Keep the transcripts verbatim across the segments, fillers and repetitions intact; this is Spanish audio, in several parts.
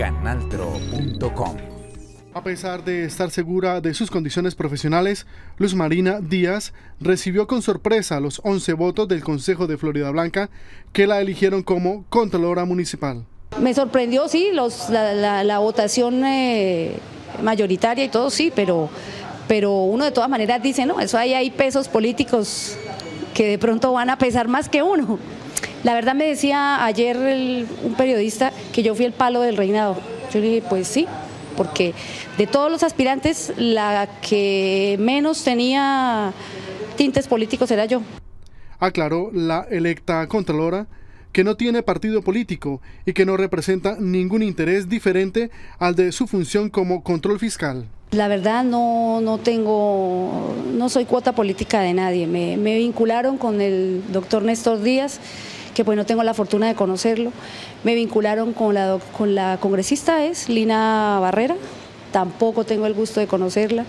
canaltro punto com. A pesar de estar segura de sus condiciones profesionales, Luz Marina Díaz recibió con sorpresa los once votos del Consejo de Floridablanca que la eligieron como Contralora Municipal. Me sorprendió, sí, los, la, la, la votación eh, mayoritaria y todo, sí, pero, pero uno de todas maneras dice, no, eso ahí hay pesos políticos que de pronto van a pesar más que uno. La verdad me decía ayer el, un periodista que yo fui el palo del reinado. Yo le dije, pues sí, porque de todos los aspirantes la que menos tenía tintes políticos era yo. Aclaró la electa Contralora que no tiene partido político y que no representa ningún interés diferente al de su función como control fiscal. La verdad no, no tengo, no soy cuota política de nadie. Me, me vincularon con el doctor Néstor Díaz, que pues no tengo la fortuna de conocerlo. Me vincularon con la, con la congresista, es Lina Barrera, tampoco tengo el gusto de conocerla.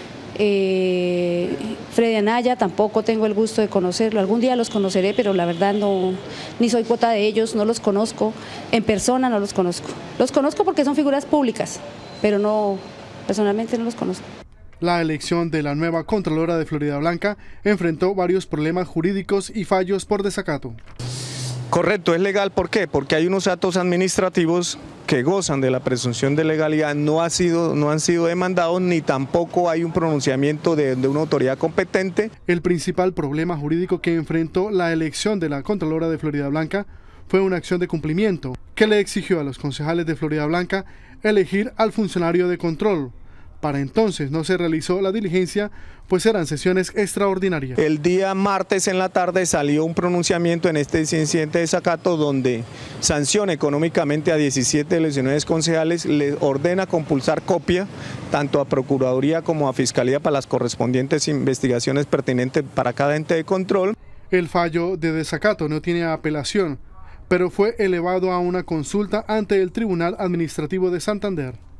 Eh, Freddy Anaya, tampoco tengo el gusto de conocerlo. Algún día los conoceré, pero la verdad no, ni soy cuota de ellos, no los conozco. En persona no los conozco. Los conozco porque son figuras públicas, pero no, personalmente no los conozco. La elección de la nueva Contralora de Floridablanca enfrentó varios problemas jurídicos y fallos por desacato. Correcto, es legal, ¿por qué? Porque hay unos actos administrativos que gozan de la presunción de legalidad, no, ha sido, no han sido demandados, ni tampoco hay un pronunciamiento de, de una autoridad competente. El principal problema jurídico que enfrentó la elección de la Contralora de Floridablanca fue una acción de cumplimiento que le exigió a los concejales de Floridablanca elegir al funcionario de control. Para entonces no se realizó la diligencia, pues eran sesiones extraordinarias. El día martes en la tarde salió un pronunciamiento en este incidente de desacato donde sanciona económicamente a diecisiete de los diecinueve concejales, le ordena compulsar copia tanto a Procuraduría como a Fiscalía para las correspondientes investigaciones pertinentes para cada ente de control. El fallo de desacato no tiene apelación, pero fue elevado a una consulta ante el Tribunal Administrativo de Santander.